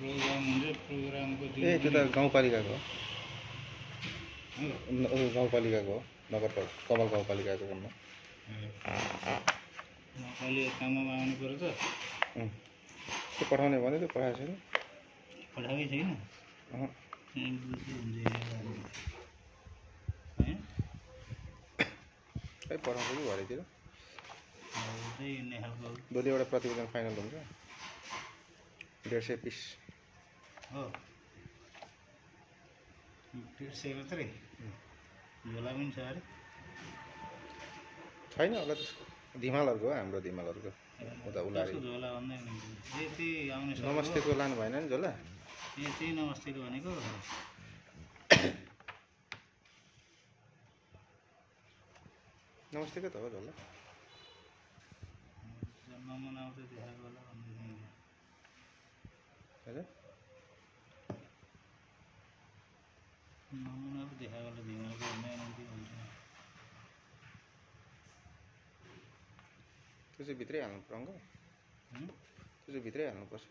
Programme हुन्छ प्रोग्रामको दिन ए त्यो त गाउँपालिकाको हो गाउँपालिकाको हो नगरपालिका कमल गाउँपालिकाको भन्नु अहिले काममा आउनु पर्यो त त्यो पठाउने भने त्यो पठाएको छैन पठाएकै छैन खै पठाउँछ कि भरेतिर भोलि एउटा प्रतिवेदन फाइनल हुन्छ 150 पिस हो 150 मात्रै झोला पनि छ अरे छैन होला त्यसको धिमालहरूको हाम्रो धिमालहरूको उता उलारी झोला भन्दै यति आउने नमस्तेको लानु भएन नि झोला यति नमस्तेको भनेको नमस्तेको त हो झोला नमुना आउँछ देखाएको होला भन्दै हजुर नमुना पो देखाएको होला धिमालको हुन्छ त्यो चाहिँ भित्रै हाल्नु पर्छ त्यो चाहिँ भित्रै हाल्नुपर्छ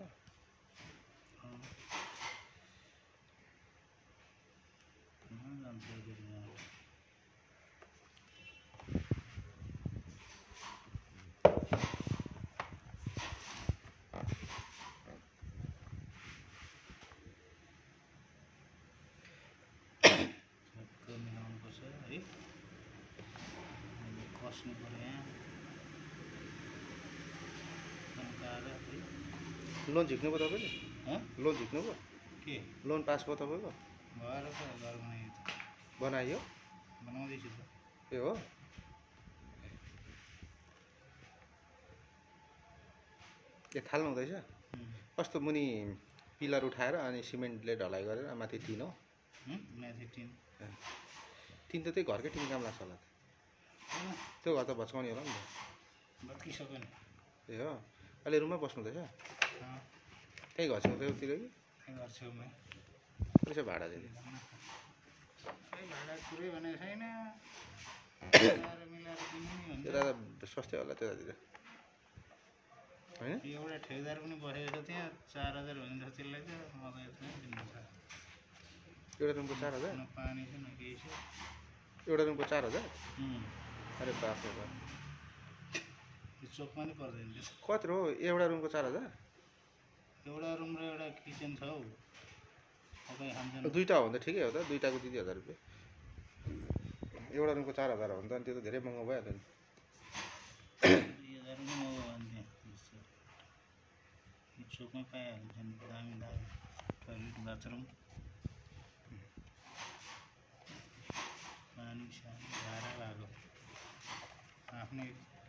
कस्नु पर्यो लोन झिक्नुभयो तपाईँले लोन झिक्नुभयो के लोन पास भयो तपाईँको भएर त घर बनाइयो बनाउँदैछु त ए हो ए थाल्नु हुँदैछ कस्तो मुनि पिलर उठाएर अनि सिमेन्टले ढलाइ गरेर माथि टिन हो माथि टिन टिन त त्यही घरकै टिन काम लाग्छ होला त्यो घर त भच्काउने होला नि त भत्किसक्यो नि ए हो अहिले रुममै बस्नु हुँदैछ त्यही घर छेउतिर कि घर छेउमै पैसा भाडा चाहिँ भाडा कुरै भनेको छैन त्यता त सस्तै होला त्यतातिर होइन एउटा ठेकेदार पनि बसेको छ त्यहाँ 4000 भनिन्छ त्यसलाई त मलाई एउटा रुमको 4000 न पानी छ न केही छ एउटा रुमको 4000 अरे बाफ रे बाफ चोकमा नि पर्दैन कति हो एउटा रुमको 4000 एउटा रुम र एउटा किचन छ हौ दुईटा हो भने त ठिकै हो त दुईटाको 2000 रुपियाँ एउटा रुमको 4000 हो भने त अनि त्यो त धेरै महँगो भइहाल्यो नि 2000 पनि महँगो भन्थ्यो चोकमै पाइहाल्छ नि दामी दामी टोइलेट बाथरुम पानी सानी भाडा लाग्यो आफ्नै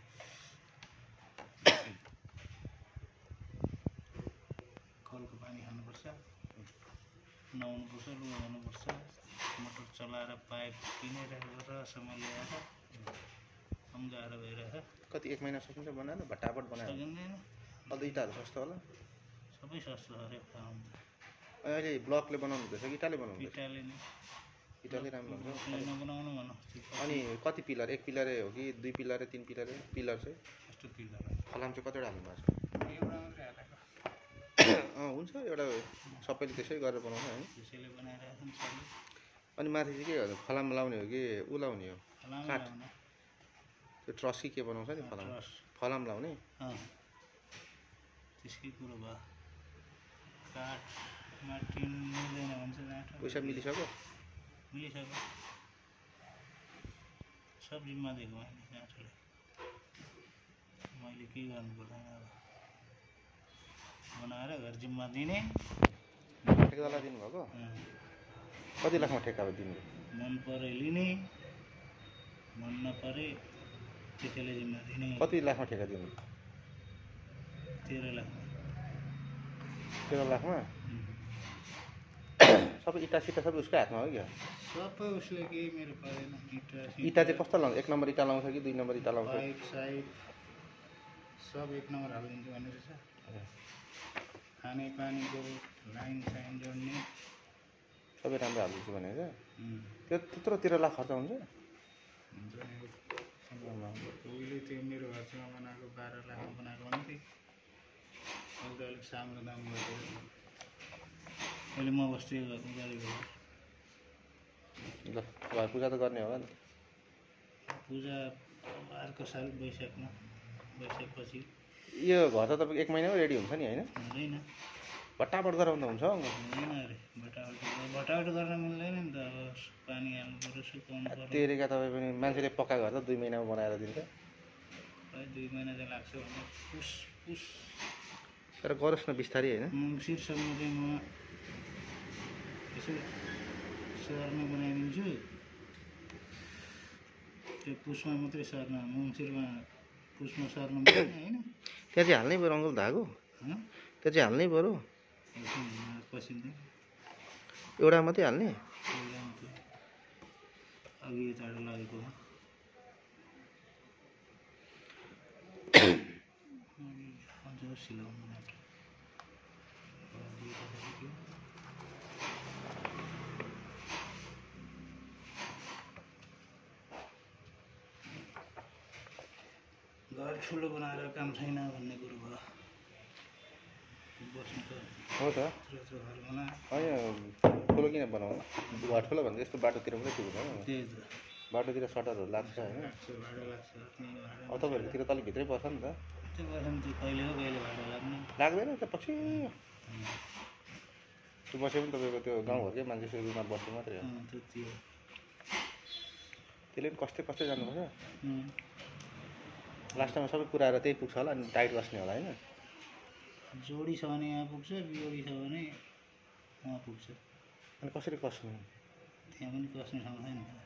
कलको पानी खानुपर्छ नुहाउनुपर्छ लुगा धुनुपर्छ मोटर चलाएर पाइप किनेर रसम्म ल्याएर सम्झाएर भइरहेछ कति 1 महिना सकिन्छ बनाएर भट्टाभट बनाएर सकिँदैन अहिले इँटाहरू सस्तो होला सबै सस्तो छ अरे अहिले ब्लकले बनाउनु हुँदैछ कि इँटाले बनाउनु इँटाले नै इँटाले राम्रो हुन्छ नबनाउनु भन अनि कति पिलर एक पिलरै हो कि दुई पिलरै तीन पिलरै पिलर चाहिँ कस्तो पिलर फलाम चाहिँ कतिवटा हाल्नु भएको छ एउटा मात्रै हालेको हुन्छ एउटा सबैले त्यसै गरेर बनाउँछ होइन त्यसैले बनाइरहेको छ नि अनि माथि चाहिँ के गर्नु फलाम लाउने हो कि उ लाउने हो काठ त्यो ट्रस कि के बनाउँछ नि फलाम फलाम लाउने त्यसकै कुरो भयो काठमा टिन मिल्दैन भन्छ पैसा मिलिसक्यो सब जिम्मा दिएको गाँठोले मैले के गर्नु पर्दैन अब बनाएर घर जिम्मा दिने ठेकेदारलाई दिनुभएको कति लाखमा ठेक्का दिनु मन परे लिने मन नपरे त्यसैले जिम्मा दिने कति लाखमा ठेक्का दिनु 13 लाख 13 लाखमा सबै इँटा सिटा सबै उसकै हातमा हो क्या सबै उसले केही मेरो परेन इँटा चाहिँ कस्तो लाउँछ 1 नम्बर इँटा लाउँछ कि 2 नम्बर इँटा लाउँछ पाइप साइप सब 1 नम्बर हालिदिन्छु भनेको छ खाने पानीको लाइन साइन जोड्ने सबै राम्रो हालिदिन्छु भनेको त्यो त्यत्रो 13 लाख खर्च हुन्छ उहिले त्यो मेरो घरसँग बनाएको 12 लाखमा बनाएको भने चाहिँ अलिक साम्रो दाम गरेर अहिले म बस्दै गरेको हो। ल घर पूजा त गर्ने होला नि। पूजा अर्को साल वैशाखमा, वैशाखपछि। यो घर त तपाईँको 1 महिनामै रेडी हुन्छ नि होइन? हुँदैन, भट्टाभट गराउँदा हुन्छ? हुँदैन अरे, भटाभट गर्न मिल्दैन नि त। अब पानी हाल्नु पऱ्यो, सुकाउनु पऱ्यो। तेरेका तपाईँ पनि मान्छेले पक्का घर त 2 महिनामा बनाएर दिन्छ। प्रायः 2 महिना चाहिँ लाग्छ भने पुस पुस तर गरोस् न बिस्तारै होइन? मङ्सिरसम्म चाहिँ म यसो सर्न बनाइदिन्छु। त्यो पुसमा मात्रै सर्न, मङ्सिरमा पुसमा सर्नु मिल्दैन होइन। त्यहाँ चाहिँ हाल्नै पऱ्यो अङ्कल धागो? त्यहाँ चाहिँ हाल्नै पऱ्यो? पसिन्छ एउटा मात्रै हाल्ने? अघि यताबाट लगेको हो। सिलाउनु घर ठुलो बनाएर काम छैन भन्ने कुरो भयो। बस्नु त हो त घर बना, होइन ठुलो किन बनाउनु? घर ठुलो भन्दा यस्तो बाटोतिर पनि ठुलो छ नि। त्यही त बाटोतिर सटरहरू लाग्छ होइन? भाडा लाग्छ। अब तपाईँहरूतिर त अलिक भित्रै पर्छ नि त। त्यो पर्छ नि, त्यो कहिले हो कहिले भाडा लाग्ने। लाग्दैन त पछि त्यो बसे पनि तपाईँको त्यो गाउँघरकै मान्छे सुरुमा बस्नु मात्रै हो। त्यति हो। त्यसले पनि कस्तै कस्तै जानुपर्छ। लास्टमा सबै कुराहरू त्यही पुग्छ होला, अनि टाइट बस्ने होला होइन? जोडी छ भने यहाँ पुग्छ, बिजोडी छ भने वहाँ पुग्छ। अनि कसरी कस्नु? त्यहाँ पनि कस्ने ठाउँ छैन।